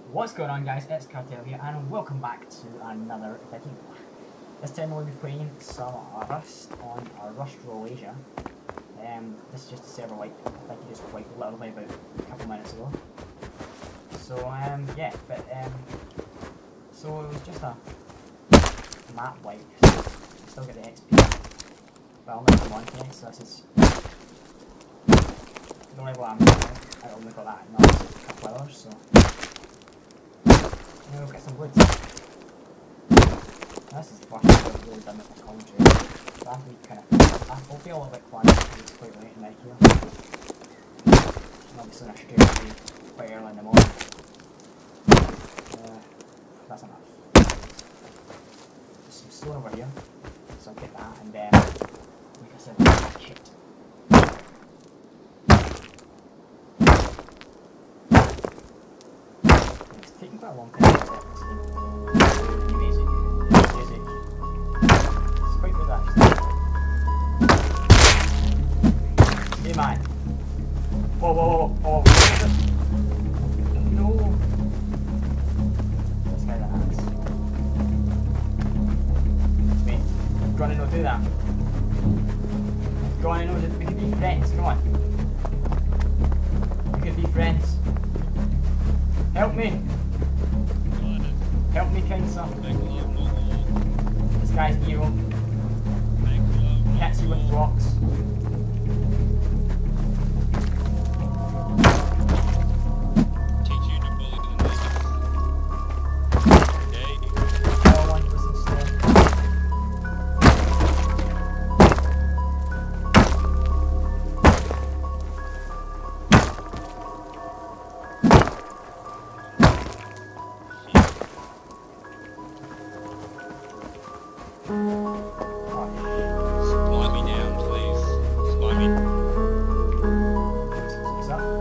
What's going on, guys? It's Cartel here and welcome back to another video. This time we'll be playing some Rust on Rust Roll Asia. This is just a server wipe. I think you just wiped literally about a couple minutes ago. So yeah, but so it was just a map wipe. Still get the XP. But I'll make one today, so this is the level I'm at. I only got that in a couple hours, so we'll get some wood. This is the first time I've really done with the commentary. Last week I will be a little bit quiet because it's quite late at night here. And obviously I should do quite early in the morning. That's enough. There's some stone over here, so I'll get that and then, like I said, shit. It's taking quite a long time to get this game. Amazing. Music. It's quite good actually. Hey man. Whoa, whoa, whoa, whoa. No. This guy's an ass. Wait. Go on and not do that. Go on and know that we could be friends. Come on. We could be friends. Help me! Help me, kind sir. This guy's evil. Hits you with rocks. All I want was some stone. Slide me down, please. Slide me. What's up?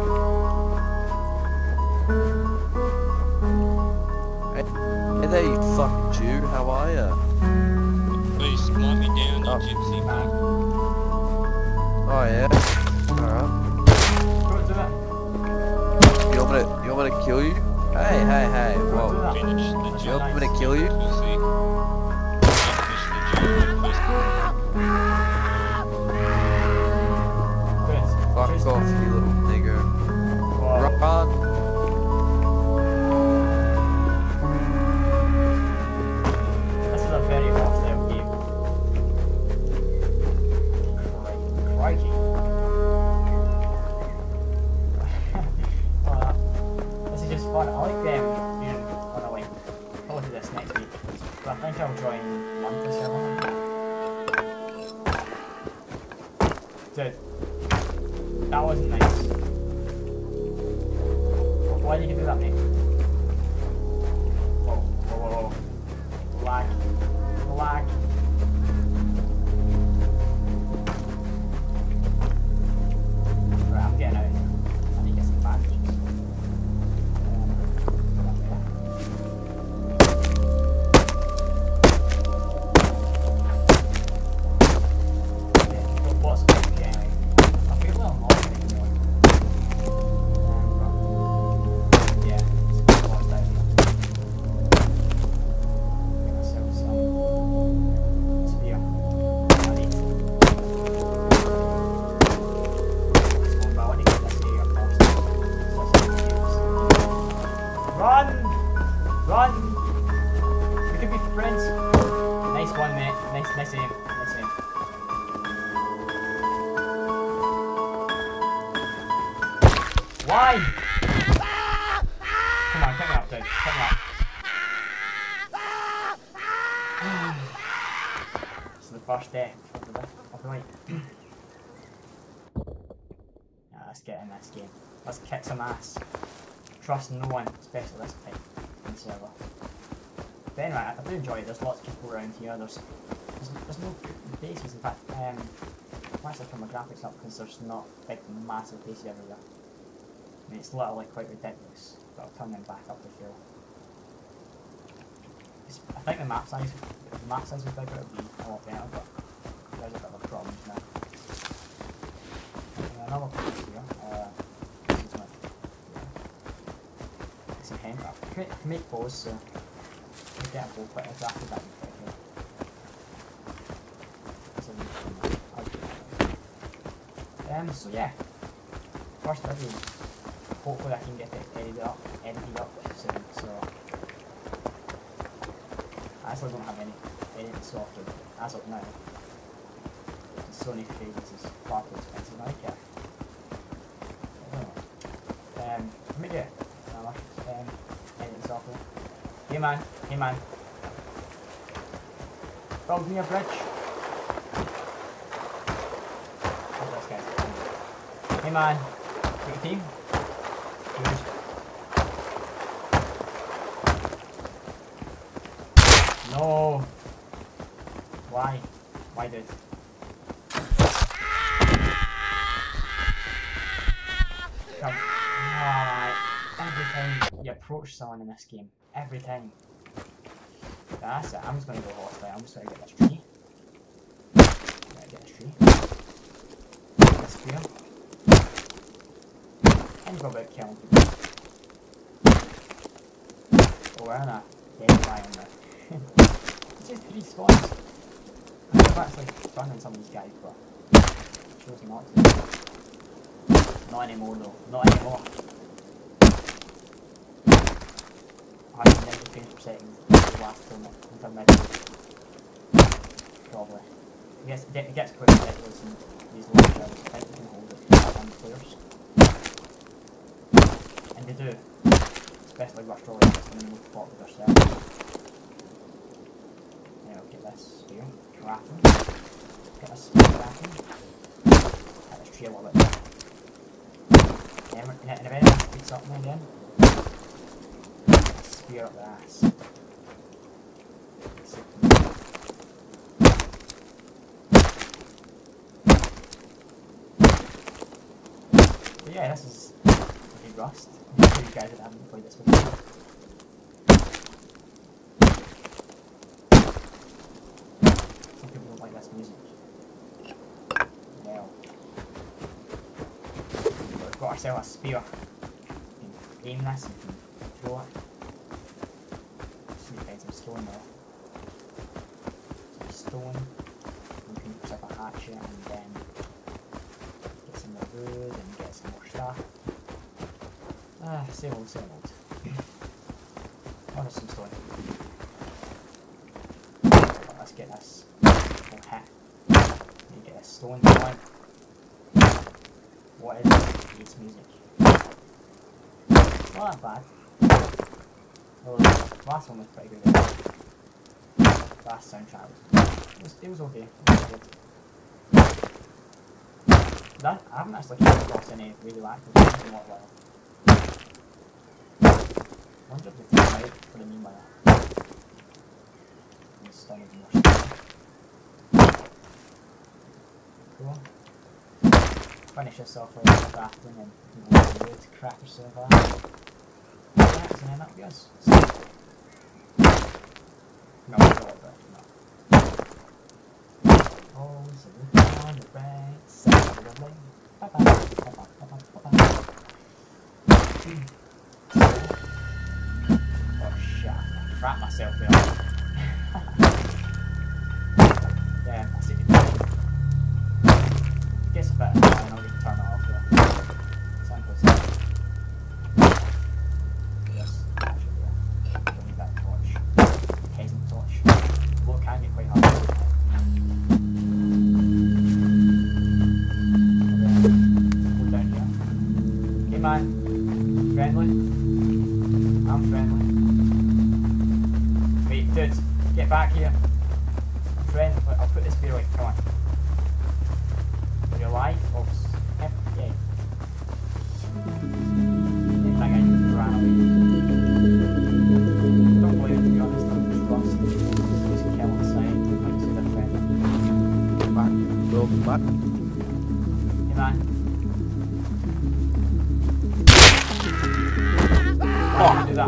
Hey there, you fucking Jew, how are ya? Please slide me down, you Oh. gypsy man. Oh yeah? Alright. Don't do that. You want me to kill you? Hey, hey, hey, Don't do whoa. that. Finish the That's You job. want me to kill you? Pussy. Finish the job, pussy. Good. Fuck Just- off, you little nigger. Whoa. Run! This is a very hostile game. Crikey. Well, this is just fun. I like them being on a link. I'll do this next week. But I think I'll join Monthly server. Dude. That wasn't nice. Why did you do that, mate? Whoa, whoa, whoa, whoa. Lag. Lag. Right, I'm getting out of here. I need to get some bandages. Put that there. Yeah, got lots of XP anyway. I feel well lost anymore. Yeah, it's lost out here. Get myself some spear. I need to. But I want to get this area first. So I can use. Run! Run! We could be friends. Nice one, mate. Nice aim. Nice aim. Why? Come on, pick me up, dude. Pick me up. This is the first death of the night. Yeah, let's get in this game. Let's kick some ass. Trust no one, especially this type in server. But anyway, I do enjoy it. There's lots of people around here. There's no bases. In fact, I'm actually turn my graphics up because there's not big, massive bases everywhere. I mean, it's literally quite ridiculous, but I'll turn them back up to full. I think the map size was bigger, it would be a lot better, but there's a bit of a problem now. And another place here, this is my, yeah. tent up. Can make bows, so we'll get a bow quick after that. So yeah, first video, hopefully I can get it edited up soon, so I actually don't have any editing software as of now. The Sony Vegas is far too expensive, I get. Let me get editing software. Hey man, build me a bridge. Hey man, your team? No. Why? Why dude? Come. Alright. Every time you approach someone in this game. Every time. That's it. I'm just gonna go hostile. I'm just gonna get this tree. Get this tree. This spear. And go about killing people. Oh, we're in a dead lion there. It's just 3 spawns. I could have actually fun some of these guys, but I chose not to. Not anymore though. Not anymore. 190 frames per second the last until midnight. Probably. It gets quite ridiculous in these long shadows. I think we can hold it for 1 players. And they do, especially Rush Rollers, just when they move forward with their servers. Yeah, we'll get this spear, crafting. Get this spear crafting. Get this tree a little bit. And if anyone speaks up me again, spear up the ass. But yeah, this is Rust. I'm sure you guys haven't played this before. Some people don't like this music. Well, we've got ourselves a spear. You can aim this and you can throw it. Just need to find some stone though. Some stone. You can use like a hatchet and then get some more wood and get some more stuff. Same old. What is some stone? Let's get this. Oh, hit. You get a stone going. What is it? It's music. Not that bad. Oh, the last one was pretty good. Last soundtrack it was okay. It was good. I haven't actually come across any really active games in a while. I wonder if they take them out for the meanwhile. And stun is more stuff. Cool. Finish yourself with crafting and do what you do to craft yourself out. Yeah, and then that'll be us. So, no, it's all about no. Always look on the right side of the lane. Bye-bye. Crap myself there. Yeah, I see it. Gets a bit annoying, I'll just turn it off there. Sound goes there. Yes, actually, yeah. Don't need that torch. Peasant torch. Well, it can get quite hard. Go down here. Okay, man. Friendly? I'm friendly. Dude, get back here. Friend, I'll put this spear away, come on. For your life, folks. Yeah. I think I ran away. Don't blame him, to be honest, I'm just lost. Just kill on the side, like to their friend. Back, welcome back. Hey man. Oh, do that.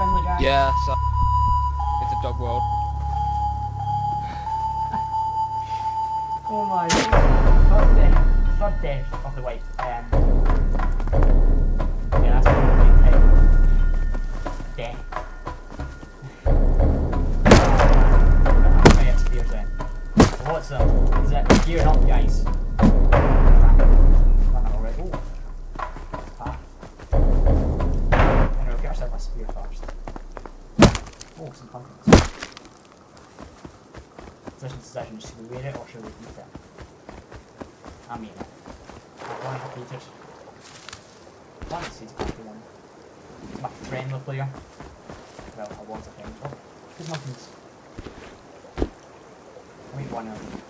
friendly guy. Yeah, so it's a dog world. Oh my god. Third death of the wipe. Yeah, that's probably death. I'm gonna get spears then. What's up? Is it gearing up, guys? Run it already. Oh. Path. Anyway, get ourselves a spear first. Oh, some pumpkins. Decision, should we wear it or should we eat it? I mean it. I want to eat it. Plant seeds can't be one. It's my friendly player. Well, I was a friend. Oh, there's nothing. I'll eat one of them.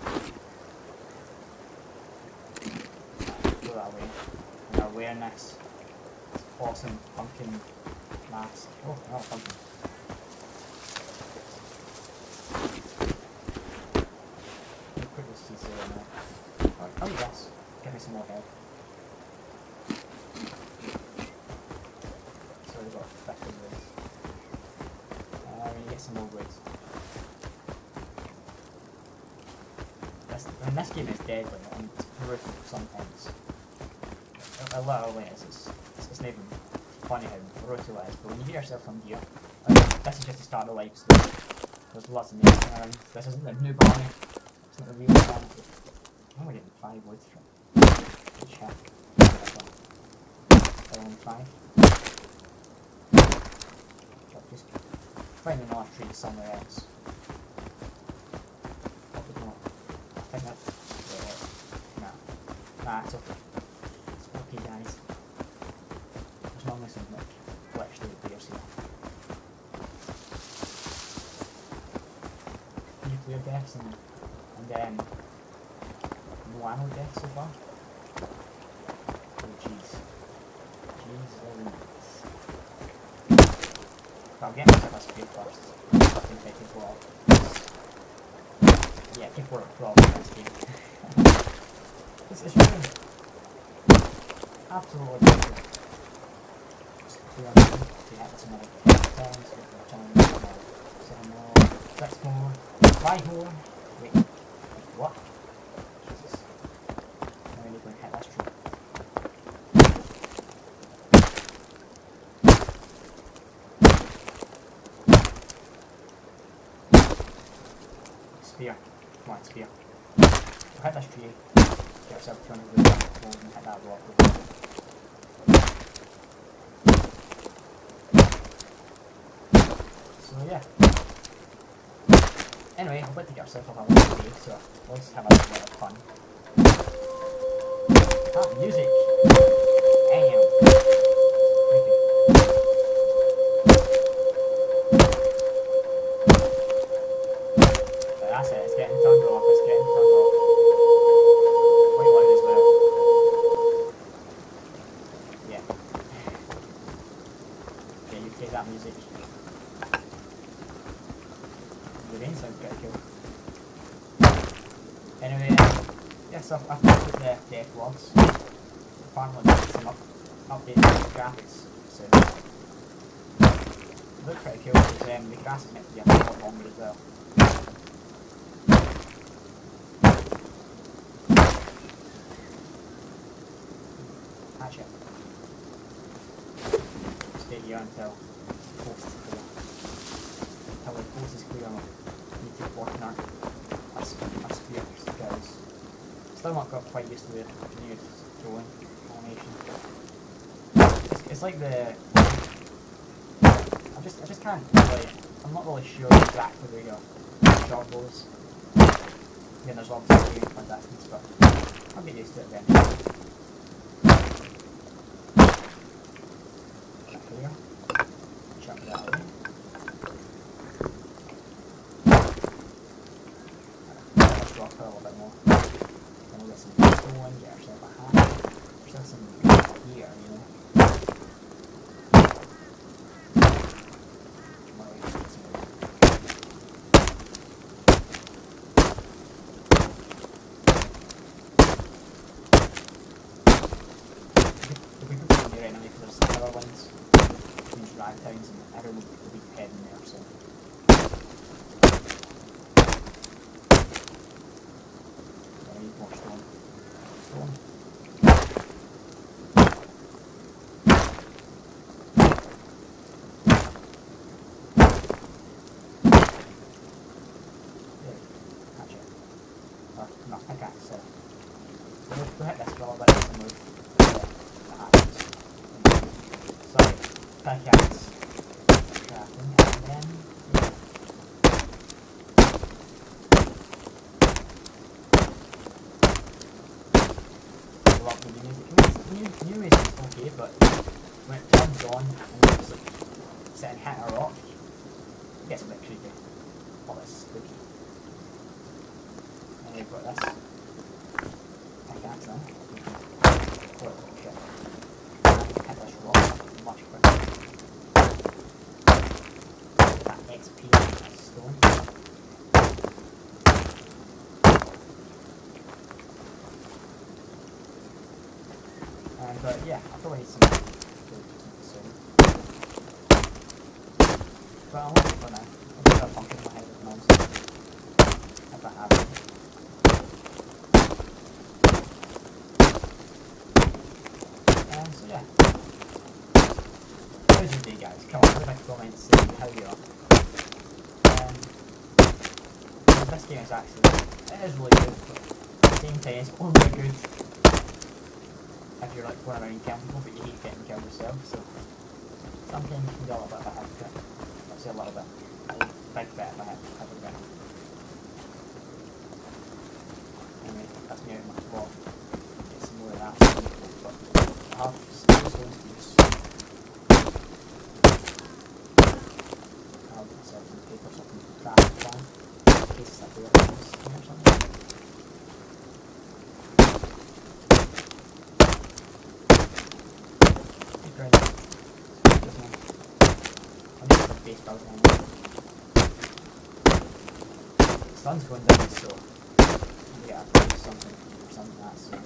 Go that way. And we're wearing this awesome pumpkin mask. Oh, not pumpkin. Oh yes, get me some more head. So we've got 50 woods. We need to get some more woods. This game is deadly and it's brutal sometimes. Literally it's not even funny how brutal it is, but when you get yourself from gear, this is just the start of the life, so there's lots of names around. This isn't the new barney, it's not the real barney. Oh, we're getting 5 woods from. Good check. Only 5. Just find another tree somewhere else. Probably not. I think that's. Nah, it's okay. It's okay, guys. There's normally some glitch that appears here. Nuclear deaths and then. No ammo death so far. Oh jeez. But I'll get myself a spear first. I think I can go off. Yeah, people are probably in this game. It's really absolutely beautiful. Just 200. Yeah, that's another 10, 7 more, 6 more, 5 more. Wait, what? Spear. Come on, spear. We'll hit this tree. Get ourselves 200 wood and hit that rock. So yeah. Anyway, I'd like to get ourselves a little day, so let's have a little bit of fun. Ah, music! Damn! That's it, it's getting turned off, it's getting turned off. Quite loud as well. Yeah. Yeah, you take that music. The rain sounds pretty cool. Anyway, yeah, so I've put the death logs. Apparently there's some updated graphics, so it looks pretty cool because the grass is meant to be a lot longer as well. Hatch it. Stay here until the coast is clear. Until the coast is clear, we need to keep working our spears skills. Still not got quite used to the new throwing animation. It's like the. I just can't really. I'm not really sure exactly where your shot goes. Again, there's obviously a distance, but I'll get used to it eventually. Here. Chuck that away. Let's drop her a little bit more. Then we'll get some stone, get ourselves a hat. There's still some gear, you know. Right now, because there's other ones. drag towns, and everyone will be heading there, so. Yeah, I need more stone. Stone. No, pickaxe, so we'll hit this for a little bit and move the hatches. Sorry, pickaxe crafting, and then love the new music. New music is okay, but when it turns on and it's like sitting hitting a rock, it gets a bit creepy. Oh, it's spooky. And we've got this pickaxe now. Oh shit. I hit this rock much quicker. That XP on that stone. And yeah, I probably need some food soon. But I'll leave it for now. I'll put a pumpkin in my head with nonsense. If I have it. So yeah. How's your day, guys? Come on, leave a comment saying how you are. This game is actually, it is really good, but at the same time it's only good if you're like going around killing people but you hate getting killed yourself, so sometimes you can do a little bit of a hypocrite. I'll say a little bit. A big bit of a hypocrite. Anyway, that's me out of my block. Get some more of that, but I have still stones to use. I'll get myself some paper so I can craft a plan. In case I do it or something. Great. I'm just going to base build on it. The sun's going down, so yeah, I'll do something like that soon.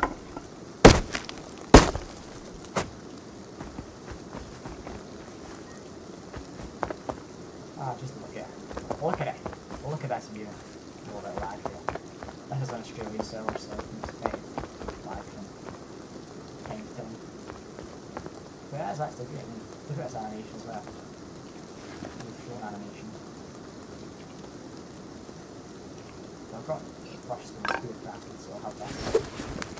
Just look at it. Look at it. Look at this view. A little bit lag here. This is an Australian server, so it's very lag from time to time. But yeah, that's actually great. I mean, look at this animation as well. The drone animation. So I've got 8 brush stones to do crafted, so I'll have that.